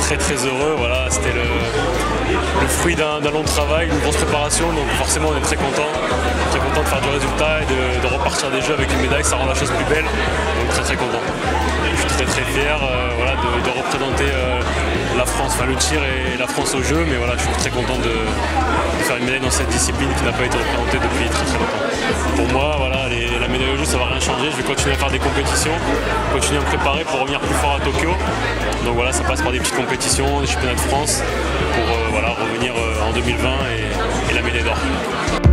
très heureux. Voilà, c'était le fruit d'un long travail, d'une grosse préparation, donc forcément on est très content de faire du résultat et de repartir des Jeux avec une médaille, ça rend la chose plus belle, donc très content. Je suis très fier voilà, de représenter la France, enfin le tir et la France aux Jeux, mais voilà, je suis très content de faire une médaille dans cette discipline qui n'a pas été représentée depuis très longtemps. Pour moi, voilà, la médaille aux Jeux, ça ne va rien changer, je vais continuer à faire des compétitions, continuer à me préparer pour revenir plus fort à Tokyo. Donc voilà, ça passe par des petites compétitions, des championnats de France, pour voilà, revenir en 2020 et la médaille d'or.